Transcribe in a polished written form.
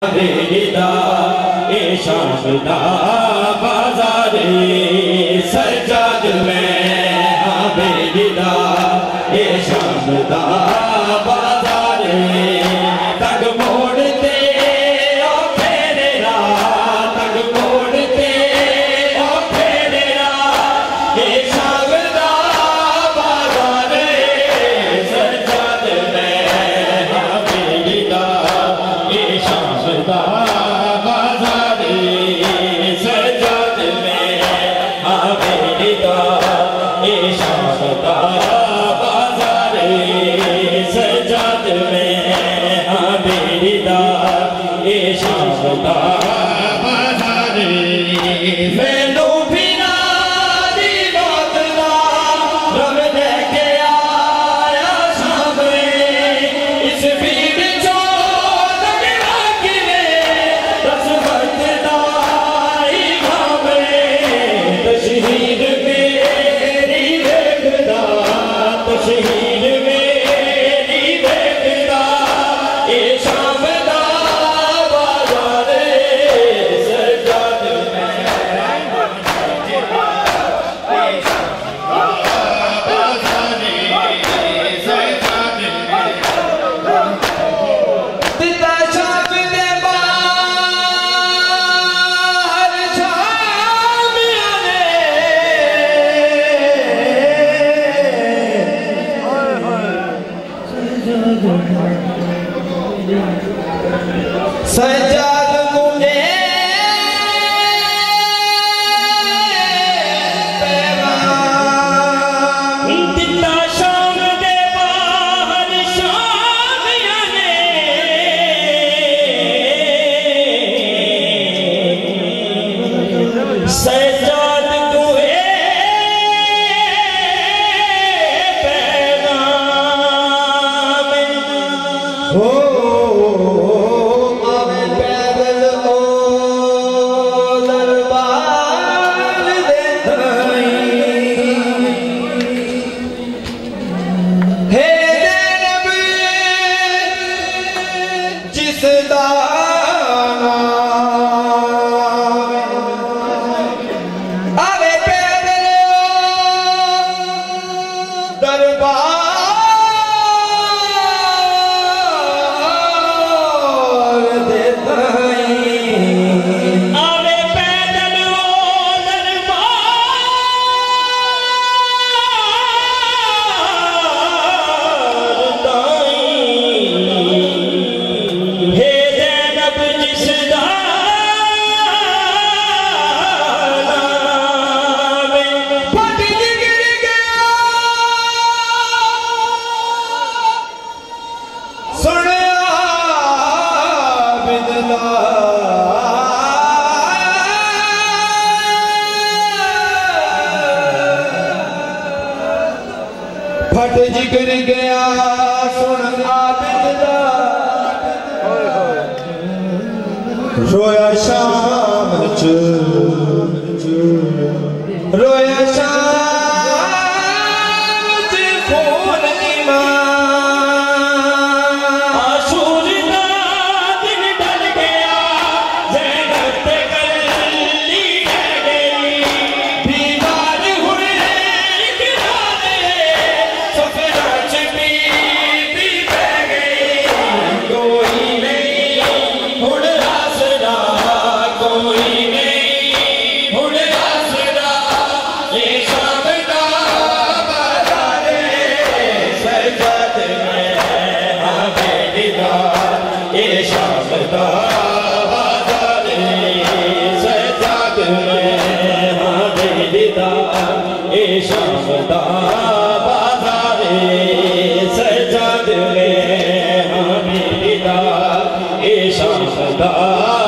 बेदा ए शामदा बाजारे सजाद में बेदा ए शामदा बाजारे तग मोड़ते ओ फेरेरा तग मोड़ते ओ फेरेरा ए शामदा बाजारे सजाद में बेदा ए शामदा बाजारे सजाद में बेदा ए शामदा बाजारे सजाद में बेदा ए शामदा बाजारे मैनू बिना दी बात ना रब लेके आया सामने इस भीड़ चो लगना किवे दस वक्त दाई भावे तशहीद मेरी देखदा तशहीद मेरी देखदा ए शामदा बाजारे सजाद में दिता शाम दे बाहर शामिया ने सजाद मुझे दिता शाम दे बाहर शामिया ने सजाद तुए पैगाम हो आवे पैदल ओ दरबार दे ताई हे ज़ैनब जिस दा नाम आवे पैदल ओ दरबार दे ताई आवे पैदल ओ दरबार ताई हे ज़ैनब जिस दा नाम फट जिगर गया सुनिया बिदला फट जिगर गया सुन आबिद दा रोया शाम च रोया शाम च खून ईमान आशूर दा दिन ढल गया ज़ैनब ते कल्ली रह गई दीवार हुए किनारे सफरा च बीबी बह गई कोई नहीं हुण आसरा कोई नहीं हुण आसरा ये शामदा बाजारे सजाद में बेदा ये शामदा बाजारे सजाद में बेदा ये शामदा बाजारे सजाद में बेदा ये शामदा